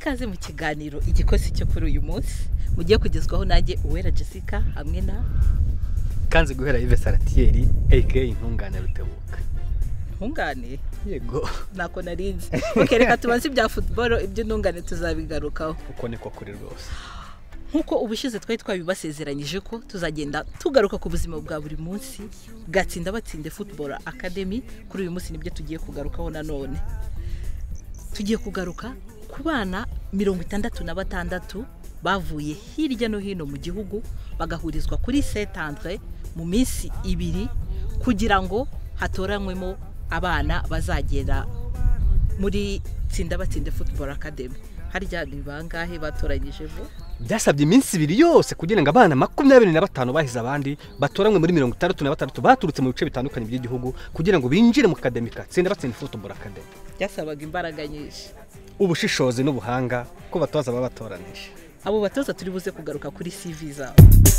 ikaze mu kiganiro igikosi cyo kuri uyu munsi mugiye kugezwaho nanjye Uwera Jessica hamwe na kanze guhera Yves Saratieri aka intungane rutebuka. Ntungane Yego nako narinzi. Okay, reka tubanze ibya football ibyo ntungane tuzabigarukaho. Uko niko kuri rwose. Nkuko ubushize twabibasezeranyije ko tuzagenda tugaruka ku buzima bwa buri munsi bwa Tsinda Batsinde Football Academy. Kuri uyu munsi nibyo tugiye kugarukaho nanone. Tugiye kugaruka ku bana 66 bavuye hirya no hino mu gihugu bagahurizwa kuri Saint-Andre mu minsi 2 kugira ngo hatoranywemo abana bazagera muri Tsinda Batsinde Football Academy. Harya ni bangahe batoranyije bo? Byasabye iminsi 2 yose kugira ngo abana 25 bahize abandi batoranywe muri 66 baturutse mu bice bitandukanye by'igihugu kugira ngo binjire mu academy ka Tsinda Batsinde Football Academy. Byasabaga imbaraga nyinshi, ubushishozi n'ubuhanga ko batoza babatoranije. Abo batoza turi buze kugaruka kuri CV zabo.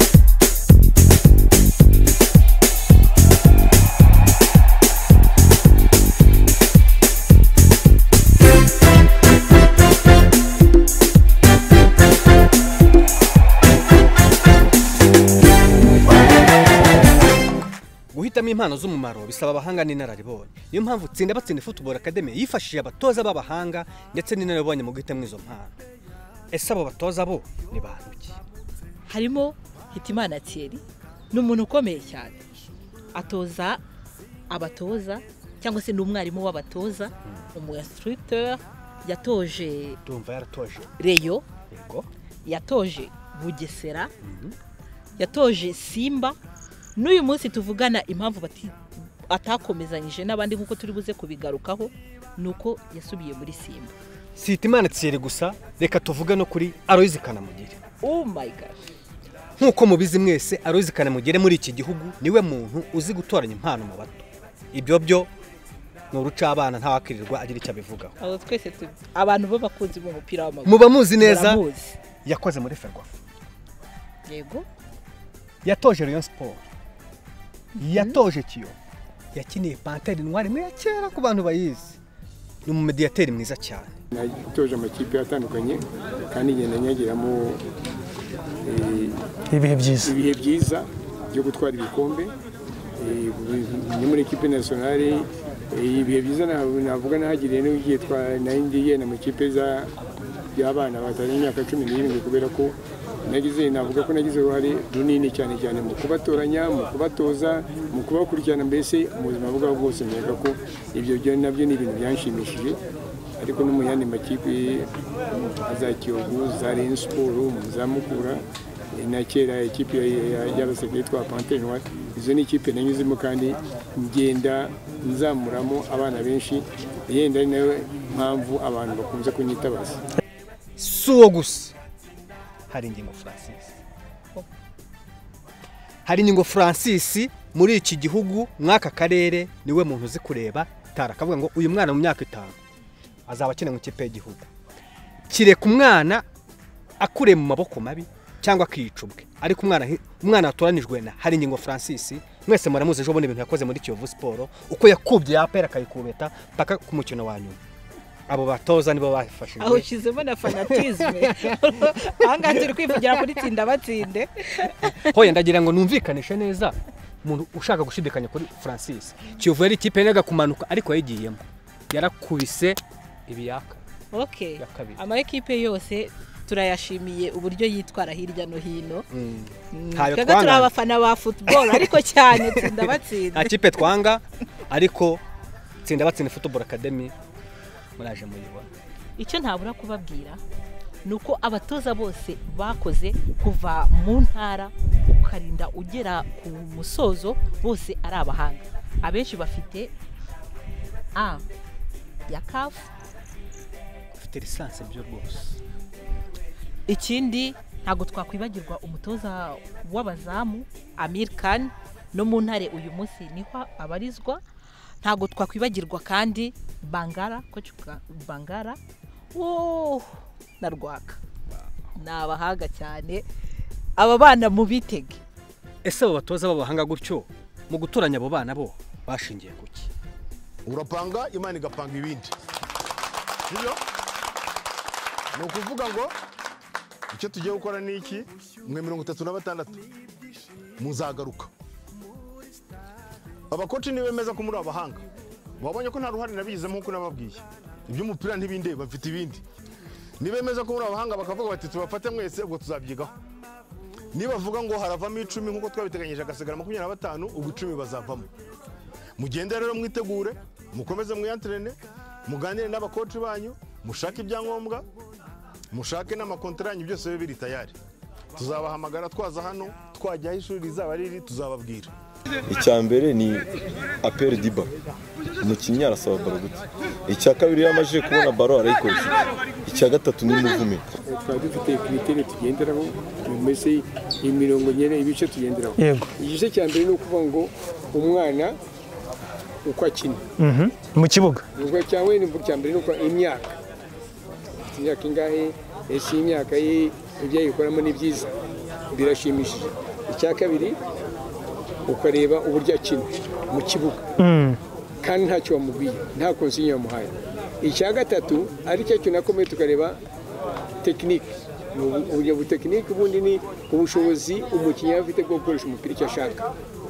Guhitamo impano z'umumaro bisaba abahanga n'inararibonye. Niyo mpamvu Tsinda Batsinde Football Academy yifashishije abatoza b'abahanga ndetse n'inararibonye mu guhitamo izo mpano. Ese abo batoza bo ni bantu ki? Harimo Hitimana Thierry, n'umuntu ukomeye cyane. Atoza abatoza cyangwa se n'umwarimu w'abatoza, umu-instructeur, yatoje Ndumva yaratoje Reyo, Yego, yatoje Bugesera, yatoje Simba. N'uyu munsi tuvugana impamvu atakomezanyije n'abandi nkuko turi buze kubigarukaho nuko yasubiye muri Simba. Si Hitimana Thierry gusa, reka tuvuga no kuri Aloys Kanamugire. Oh my god. Nkuko mubizi mwese Aloys Kanamugire muri iki gihugu niwe muntu uzi gutoranya impano mu bato. Ibyo byo n'uruca abana ntawakirirwa agira icyo abivugaho. Abo twese abantu bo bakunzi mu mupira w'amaguru. Muba muzi neza yakoze muri Ferwafa. Yego. Yatoje Rayon Sport. Yatoje Kiyo. Yakiniye Panthère Noire mwe kera ku bantu bayizi. Ni mu mediateur mwiza cyane. Natoje amakipe atandukanye kandi ngenda nyagiramo ibihe byiza byo gutwara ibikombe. Ni muri ikipe nationale ibihe byiza navuga nahagiriye n'ugiye twa na makipe y'abana batari imyaka 17 kubera ko navuga ko nagize uruhare runini cyane mu kubatoranya, mu kubatoza, mu kubakurikirana, mbese mu buzima bwabo bwose. Neka ko ibyo byo nabyo ni ibintu byanshimishije, ariko no mu yandi makipe za Kiyovu, za Rayon Sport, Muzamukura na kera ikipe y'abasirikare twa Panthère Noire. Izo ni ikipe nanyuzemo kandi ngenda nzamuramo abana benshi, yenda ari nayo mpamvu abantu bakunze kunyitabaza. Suwo gusa hari ingingo Francis muri iki gihugu mwaka karere niwe muntu uzi kureba tara kavuga ngo uyu mwana mu myaka 5 azaba akina mu kipe y'igihugu. Kireka umwana akure mu maboko mabi cyangwa akicubwe, ariko umwana atoranijwe na hari ingingo Francis. Mwese muramuze ejo bone ibintu yakoze muri Kiyovu Sport, uko yakubye yapera akayikubeta paka ku mukino wa nyuma. Abo batoza nibo bafashije. Aho shizemo na fanatisme. Anga turi kwivugira kuri Tsinda Batsinde. Hoya ndagira ngo numvikanishe neza umuntu ushaka gushidikanya kuri Francis. Kiyovu yari ikipe yaga kumanuka ariko yagiyemo. Yarakubise ibiyaka. Okay. Ama ekipe yose turayashimiye uburyo yitwara hirya no hino. Kaga turi abafana ba football ariko cyane Tsinda Batsinde. Akipe twanga ariko Tsinda Batsinde Football Academy muraje muyibona. Icyo ntabura kubabwira nuko abatoza bose bakoze kuva mu ntara ukarinda ugera ku musozo bose ari abahanga. Abenshi bafite ya CAF, bafite lisansi byo rwose. Ikindi ntago twakwibagirwa umutoza w'abazamu Amir Khan no mu ntare uyu munsi niho abarizwa. Ntago twakwibagirwa kandi Bangara na Rwaka. N'abahanga cyane aba bana mu bitege. Ese abo batoza b'abahanga gutyo mu gutoranya abo bana bo bashingiye kuki? Urapanga Imana igapanga ibindi. Sibyo? ni ukuvuga ngo icyo tugiye gukora ni iki, mwe 36 muzagaruka. Abakoci niwe bemeza ko muri abahanga, wabonye ko nta ruhare nabigizemo nkuko nababwiye, iby'umupira ntibindeba, mfite ibindi. Nibemeza ko muri abahanga bakavuga bati tubafate mwese, ubwo tuzabyigaho. Nibavuga ngo haravamo 10 nkuko twabiteganyije agasigara 25, ubwo 10 bazavamo. Mugende rero mwitegure, mukomeze mwiyantrene, muganire n'abakoci banyu, mushake ibyangombwa, mushake n'amakontranye, byose biri tayari. Tuzabahamagara twaza hano, twajya ishuri rizaba riri, tuzababwira. Icyambere ni apere diba, umukinnyi arasaba baro gute. Icya kabiri yamaje kubona baro arayikoresha. Icya gatatu ni muvume. Twari dufite kriteri tugenderaho, mbese imirongo nyene ibice tugenderaho. Igice cya mbere ni ukuvuga ngo umwana uko akina mu kibuga. Ubwo cyawe ni cya mbere nuko imyaka ingahe, ese imyaka ye ibyo yikoramo ni byiza, birashimishije. Icya kabiri ukareba uburyo akina mu kibuga kandi ntacyo wamubwiye, nta konsinya wamuhaye. Icya gatatu ari cyo nakomeye, tukareba tekinike. Uburyo butekinike ubundi ni ubushobozi umukinnyi afite bwo gukoresha umupira icyo ashaka.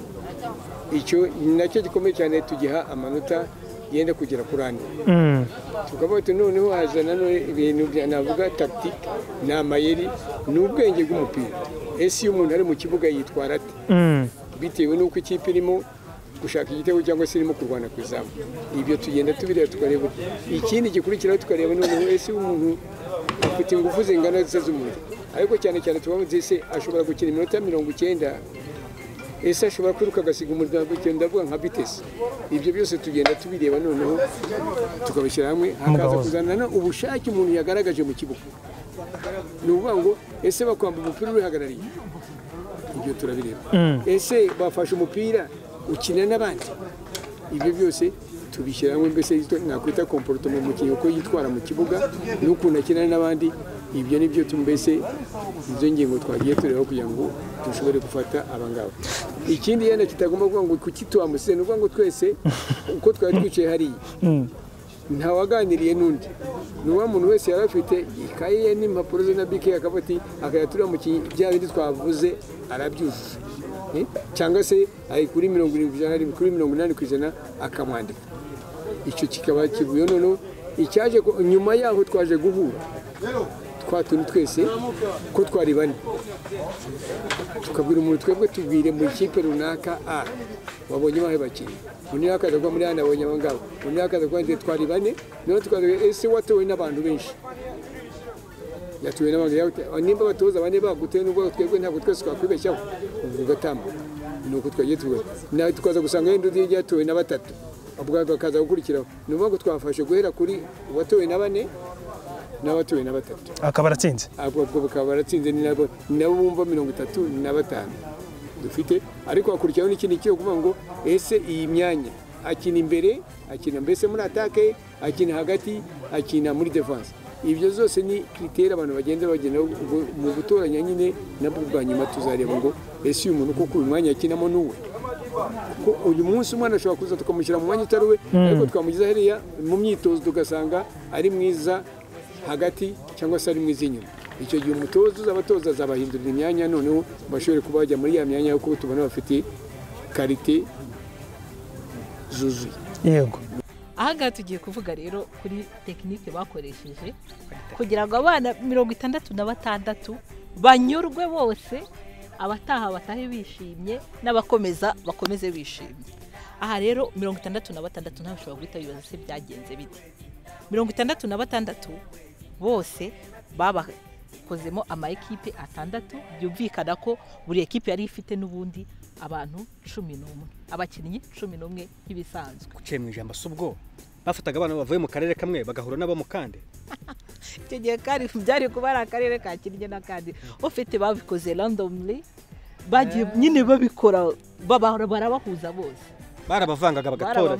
Icyo nacyo gikomeye cyane, tugiha amanota yenda kugera kuri 4. Tukavuga ati noneho hazana ibintu navuga tactique, ni amayeri, ni ubwenge bw'umupira. Ese iyo umuntu ari mu kibuga yitwara ate, bitewe n'uko ikipe irimo gushaka igitego cyangwa se irimo kurwana ku izamu. Ibyo tugenda tubireba tukareba. Ikindi gikurikiraho tukareba noneho ese umuntu afite ingufu zingana z'umubiri, ariko cyane cyane tubamuze ese ashobora gukina iminota 90, ese ashobora kwiruka agasiga umuryango w'icyo ndavuga nka vitesse. Ibyo byose tugenda tubireba noneho tukabishyira hamwe, hakaza kuzana ubushake umuntu yagaragaje mu kibuga. Ni ukuvuga ngo ese bakwamba umupira urihagarariye, ibyo turabireba. Ese bafashe umupira ukina n'abandi, ibyo byose tubishyira hamwe, mbese nakwita comportement mu kiyo ko yitwara mu kibuga n'ukuntu akina n'abandi. Ibyo nibyo tumbese izo ngingo twagiye tureba kugira ngo dushobore gufata abangaba. Ikindi yenda kitagomba kuvuga ngo kuki tuamusene, uvuga ngo twese uko twari twicaye hariya nta waganiriye n'undi. Nuwa muntu wese yari afite ikaye n'impapuro ze na bike akabati akayatura mu bya bindi twavuze arabyujuje, cyangwa se ari kuri 70% ari kuri 80% akamwandika. Icyo kikaba kivuye noneho. Icyaje nyuma yaho twaje guhura twatuni twese ko twari 4, tukabwira umuntu twebwe tubwire mu ikipe runaka wabonye bahe bakinnyi, undi akaza kwa muri hano abonye abangabo, undi akaza kwa ndi twari 4, none tukaza ese watowe n'abantu benshi, yatuwe n'abantu nimba batoza bane baguteye n'ubwo twebwe ntabwo twese twakwibeshyaho ugatambuka. Nuko twagiye nawe tukaza gusanga yenda undi yatowe na 3, ubwo bakaza gukurikiraho. Ni ukuvuga ngo twafashe guhera kuri watowe na 4 n'abatowe na 3, akaba aratsinze. Ubwo bakaba baratsinze ni nabo bumva 35 dufite. Ariko hakurikiraho n'ikindi cyo kuvuga ngo ese iyi myanya akina imbere, akina mbese muri attaque, akina hagati, akina muri defense. Ibyo zose ni critère abantu bagenda mu gutoranya nyine, nabwo bwa nyuma tuzareba ngo ese uyu muntu koko uyu mwanya akinamo n'uwe. Ko uyu munsi umwana ashobora kuza tukamushyira mu mwanya utaruwe, ariko twamugiza hariya mu myitozo tugasanga ari mwiza hagati cyangwa se ari mwiza inyuma. Icyo gihe umutoza uzabatoza azabahindurira imyanya, noneho bashobore kuba bajya muri ya myanya kuko tubona bafite karite zuzuye. Yego. Aha tugiye kuvuga rero kuri tekinike bakoresheje kugira ngo abana 66 banyurwe bose, abataha batahe bishimye n'abakomeza bakomeze bishimye. Aha rero 66 ntabashobora guhita bibaza se byagenze bite. 66 bose babakozemo ama ekipe 6, byumvikana ko buri ekipe yari ifite n'ubundi abantu 11, abakinnyi 11 nk'ibisanzwe. Kuciye mu ijambo subwo bafataga abana bavuye mu karere kamwe bagahura nabo mu kandi. Icyo gihe kari byari kuba ari akarere ka Kiringe n'akandi, ufite babikoze randomly, bagiye nyine babikora barabahuza bose, barabavangaga bagatora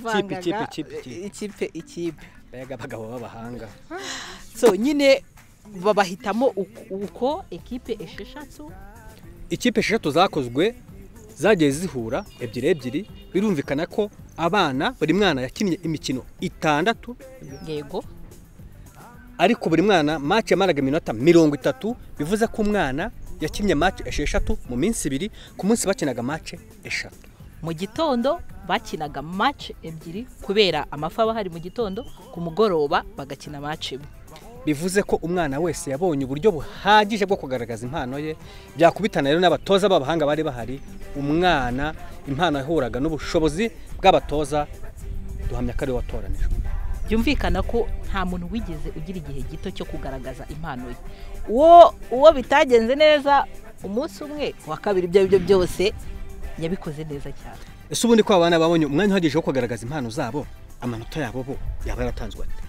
ikipe bega bagabo b'abahanga. So nyine babahitamo uko ekipe 6, ikipe 6 zakozwe zagiye zihura ebyiri, birumvikana ko abana buri mwana yakinnye imikino 6. Yego. ariko buri mwana match yamaraga iminota 30 bivuze ko umwana yakinnye match 6 mu minsi 2 ku munsi bakinaga match 3 mu gitondo bakinaga match 2 kubera amafa bahari mu gitondo ku mugoroba bagakina match 1 bivuze ko umwana wese yabonye uburyo buhagije bwo kugaragaza impano ye byakubitana rero n'abatoza b'abahanga bari bahari umwana impano yahuraga n'ubushobozi bw'abatoza duhamya ko ari watoranijwe byumvikana ko nta muntu wigeze ugira igihe gito cyo kugaragaza impano ye uwo bitagenze neza umunsi umwe wa kabiri ibyo byose yabikoze neza cyane. Ese ubundi ko abana babonye umwanya uhagije wo kugaragaza impano zabo amanota yabo bo yaba yaratanzwe ate?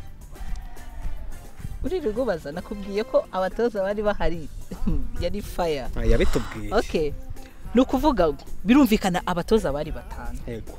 Uri rugubaza nakubwiye ko abatoza bari bahari yari fire. Yabitubwiye. Okay. Nukuvuga birumvikana abatoza bari batanu. Yego.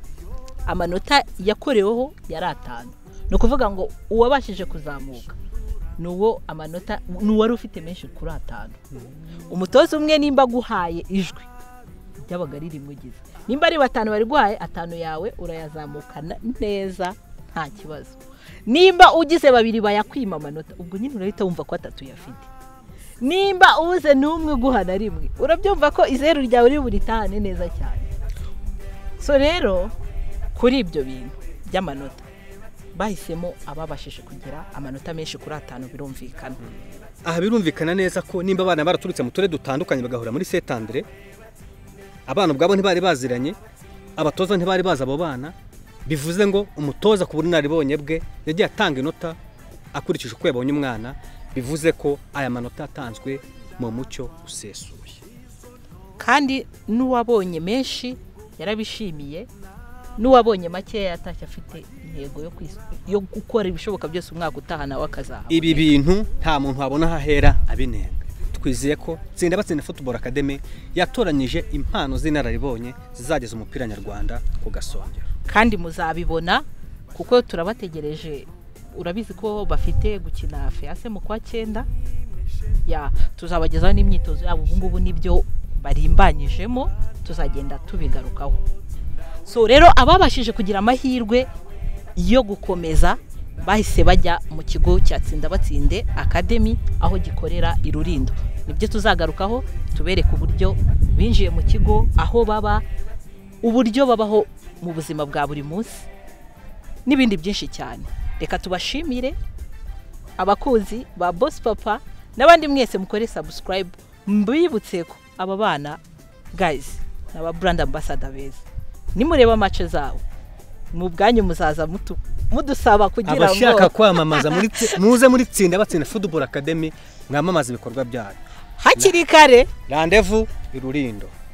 Amanota yakoreweho yari 5. Nukuvuga ngo uwabashije kuzamuka nuwo amanota nuwari ufite menshi kuri 5. Umutoza umwe nimba guhaye ijwi yabaga riri mugize. Nimba ari 5 bari guhaye 5 yawe urayazamukana neza nta kibazo. Nimba ugize 2 bayakwima amanota ubwo nyine urahita wumva ko 3 yafite. Nimba uze numwe guhana rimwe urabyumva ko izeru ryawe uri buritahane neza cyane. So rero kuri ibyo bintu by'amanota bahisemo ababashije kugira amanota menshi kuri 5 birumvikana. Aha birumvikana neza ko nimba abana baraturutse mu turere dutandukanye bagahura muri Saint Andre abana ubwabo ntibari baziranye abatoza ntibari baza abo bana bivuze ngo umutoza ku bunaribonye bwe yagiye atanga inota akurikije uko yabonye umwana bivuze ko aya manota atanzwe mu mucyo usesuye kandi n'uwabonye menshi yarabishimiye n'uwabonye make yatashye afite intego yo gukora ibishoboka byose umwaka utahana wakazaha. Ibi bintu nta muntu wabona hahera abinenga. Twizeye ko Tsinda Batsinde Football Academy yatoranyije impano z'inararibonye zizageza umupira nyarwanda ku gasongero. Kandi muzabibona kuko turabategereje urabizi ko bafite gukina yahise mu kwa 9 ya tuzabagezaho n'imyitozo yabo ubu ngubu nibyo barimbanyijemo tuzagenda tubigarukaho. So rero ababashije kugira amahirwe yo gukomeza bahise bajya mu kigo cya Tsinda Batsinde Academy aho gikorera i Rulindo. Nibyo tuzagarukaho tubereka uburyo binjiye mu kigo aho baba uburyo babaho mu buzima bwa buri munsi n'ibindi byinshi cyane. Reka tubashimire abakuzi ba Boss Papa n'abandi mwese mukore subscribe mbibutse ko aba bana guys n'aba brand ambassador beza nimureba match zawo mu bwanyu muzaza mudusaba kugira ngo abashaka kwamamaza muze muri Tsinda Batsinde Football Academy mwamamaza ibikorwa byayo hakiri kare. Rendez-vous i Rulindo.